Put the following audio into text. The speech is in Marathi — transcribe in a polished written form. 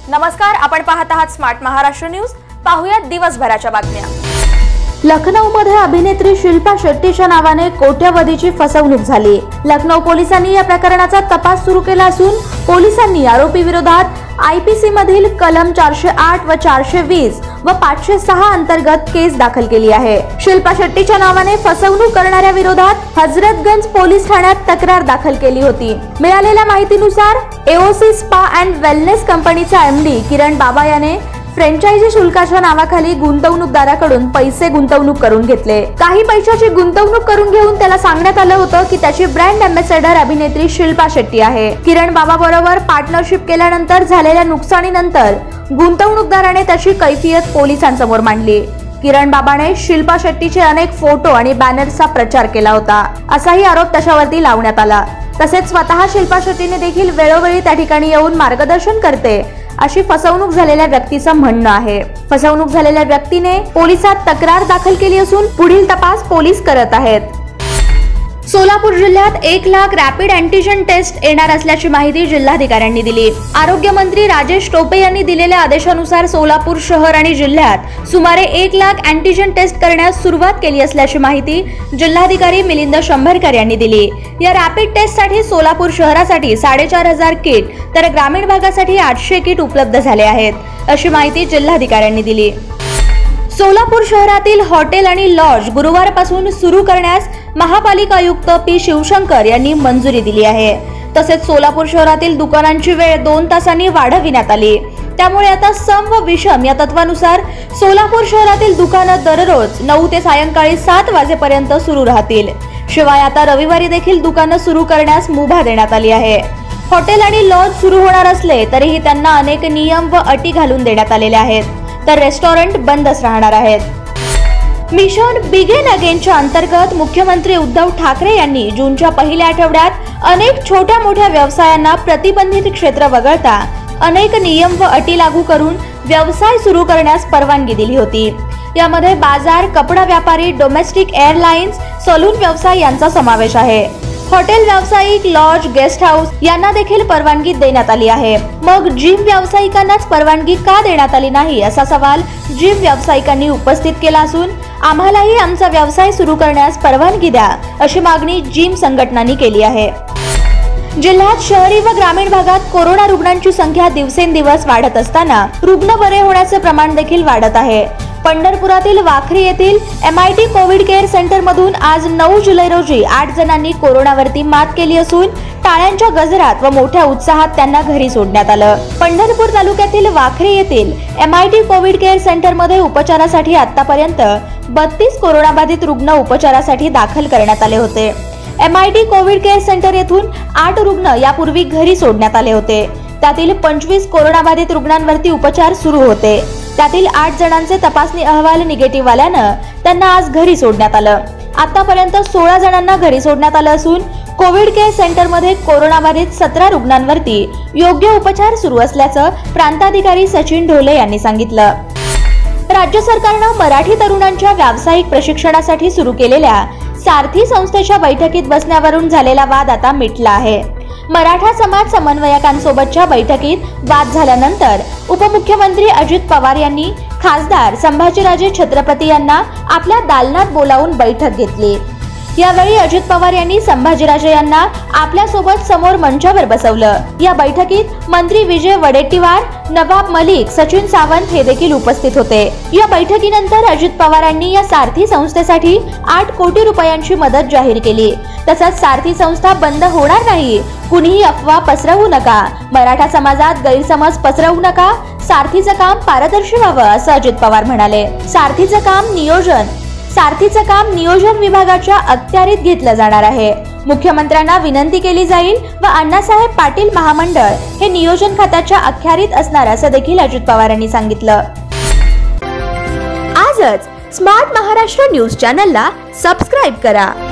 नमस्कार, आपण पाहत आहात स्मार्ट महाराष्ट्र न्यूज। पाहूयात दिवसभराच्या बातम्या। लखनौमध्ये अभिनेत्री शिल्पा शेट्टीच्या नावाने कोट्यवधीची फसवणूक झाली। लखनौ पोलिसांनी या प्रकरणाचा तपास सुरू केला असून पोलिसांनी आरोपी विरोधात आयपीसी मधील कलम 408 व 420 व 506 अंतर्गत केस दाखल केली आहे। शिल्पा शेट्टीच्या नावाने फसवणूक करणाऱ्या विरोधात हजरतगंज पोलीस ठाण्यात तक्रार दाखल केली होती। मिळालेल्या माहितीनुसार एओसी स्पा अँड वेलनेस कंपनीचा एमडी किरण बाबा याने फ्रँचायझी शुल्काच्या नावाखाली गुंतवणूकदाराकडून पैसे गुंतवणूक करून घेतले। काही पैशाची गुंतवणूक करून घेऊन त्याला सांगण्यात आलं होतं की त्याची ब्रँड अँबॅसेडर अभिनेत्री शिल्पा शेट्टी आहे। किरण बाबा बरोबर पार्टनरशिप केल्यानंतर झालेल्या नुकसानीनंतर गुंतवणूकदाराने त्याची कैफियत पोलिसांसमोर मांडली। किरण बाबाने शिल्पा शेट्टीचे अनेक फोटो आणि बॅनर्सचा प्रचार केला होता, असाही आरोप त्याच्यावरती लावण्यात आला। तसेच स्वतः शिल्पा शेट्टीने देखील वेळोवेळी त्या ठिकाणी येऊन मार्गदर्शन करते अशी फसवणूक झालेल्या व्यक्तीचं म्हणणं आहे। फसवणूक झालेल्या व्यक्तीने पोलिसात तक्रार दाखल केली असून पुढील तपास पोलीस करत आहेत। सोलापूर जिल्ह्यात 1 लाख रॅपिड अँटीजन टेस्ट येणार असल्याची माहिती जिल्हाधिकाऱ्यांनी दिली। आरोग्य मंत्री राजेश टोपे यांनी दिलेल्या आदेशानुसार सोलापूर शहर आणि जिल्ह्यात सुमारे 1 लाख अँटीजन टेस्ट करण्यास सुरुवात केली असल्याची माहिती जिल्हाधिकारी मिलिंद शंभरकर यांनी दिली। या रॅपिड टेस्टसाठी सोलापूर शहरासाठी 4500 किट तर ग्रामीण भागासाठी 800 किट उपलब्ध झाले आहेत, अशी माहिती जिल्हाधिकाऱ्यांनी दिली। सोलापूर शहरातील हॉटेल आणि लॉज गुरुवारपासून सुरू करण्यास महापालिका आयुक्त पी शिवशंकर यांनी मंजुरी दिली आहे। तसेच सोलापूर शहरातील दुकानांची वेळ 2 तासांनी वाढविण्यात आली। त्यामुळे आता सम व विषम या तत्वानुसार सोलापूर शहरातील दुकानं दररोज 9 ते सायंकाळी 7 वाजेपर्यंत सुरू राहतील। शिवाय आता रविवारी देखील दुकानं सुरू करण्यास मुभा देण्यात आली आहे। हॉटेल आणि लॉज सुरू होणार असले तरीही त्यांना अनेक नियम व अटी घालून देण्यात आलेल्या आहेत, तर रेस्टॉरंट बंदच राहणार आहेत। मिशन बिगिन अगेनच्या अंतर्गत मुख्यमंत्री उद्धव ठाकरे यांनी जूनच्या पहिल्या आठवड्यात अनेक छोट्या मोठ्या व्यवसायांना प्रतिबंधित क्षेत्र वगळता अनेक नियम व अटी लागू करून व्यवसाय सुरू करण्यास परवानगी दिली होती। यामध्ये बाजार, कपडा व्यापारी, डोमेस्टिक एअरलाइन्स, सलून व्यवसाय यांचा समावेश आहे। हॉटेल व्यावसायिक, लॉज, गेस्ट हाऊस यांना देखील परवानगी देण्यात आली आहे। मग जिम व्यावसायिकांनाच परवानगी का देण्यात आली नाही असा सवाल जिम व्यावसायिकांनी उपस्थित केला असून आम्हालाही आमचा व्यवसाय सुरू करण्यास परवानगी द्या, अशी मागणी जिम संघटनांनी केली आहे। जिल्ह्यात शहरी व ग्रामीण भागात कोरोना रुग्णांची संख्या दिवसेंदिवस वाढत असताना रुग्ण बरे होण्याचे प्रमाण देखील वाढत आहे। पंढरपुरातील वाखरी येथील MIT कोविड केअर सेंटर मधून आज 9 जुलै रोजी 8 जणांनी कोरोनावरती मात केली असून टाळ्यांच्या गजरात व मोठ्या उत्साहात त्यांना घरी सोडण्यात आलं। पंढरपूर तालुक्यातील वाखरी येथील MIT कोविड केअर सेंटर मध्ये उपचारासाठी आतापर्यंत 32 कोरोनाबाधित रुग्ण उपचारासाठी दाखल करण्यात आले होते। MIT कोविड केअर सेंटर येथून 8 रुग्ण यापूर्वी घरी सोडण्यात आले होते। त्यातील 25 कोरोनाबाधित रुग्णांवरती उपचार सुरू होते। त्यातील 8 जणांचे तपासणी अहवाल निगेटिव्ह आल्यानं त्यांना आज घरी सोडण्यात आलं। आतापर्यंत 16 जणांना घरी सोडण्यात आलं असून कोविड केअर सेंटर मध्ये कोरोनाबाधित 17 रुग्णांवरती योग्य उपचार सुरू असल्याचं प्रांताधिकारी सचिन ढोले यांनी सांगितलं। राज्य सरकारनं मराठी तरुणांच्या व्यावसायिक प्रशिक्षणासाठी सुरू केलेल्या सारथी संस्थेच्या बैठकीत बसण्यावरून झालेला वाद आता मिटला आहे। मराठा समाज समन्वयकांसोबतच्या बैठकीत वाद झाल्यानंतर उपमुख्यमंत्री अजित पवार यांनी खासदार संभाजीराजे छत्रपती यांना आपल्या दालनात बोलावून बैठक घेतली। यावेळी अजित पवार यांनी संभाजीराजे यांना आपल्या सोबत समोर मंचावर बसवलं। या बैठकीत मंत्री विजय वडेट्टीवार, नवाब मलिक, सचिन सावंत हे देखील उपस्थित होते। या बैठकीनंतर अजित पवारांनी या सारथी संस्थेसाठी 8 कोटी रुपयांची मदत जाहीर केली। तसंच सारथी संस्था बंद होणार नाही, कुणीही अफवा पसरवू नका, मराठा समाजात गैरसमज पसरवू नका, सारथीचं काम पारदर्शी व्हावं असं अजित पवार म्हणाले। सारथीचं काम नियोजन विभागाच्या अखत्यारीत घेतलं जाणार आहे। मुख्यमंत्र्यांना विनंती केली जाईल व अण्णासाहेब पाटील महामंडळ हे नियोजन खात्याच्या अखत्यारीत असणार असं देखील अजित पवारांनी सांगितलं। आजच स्मार्ट महाराष्ट्र न्यूज चॅनलला सबस्क्राईब करा।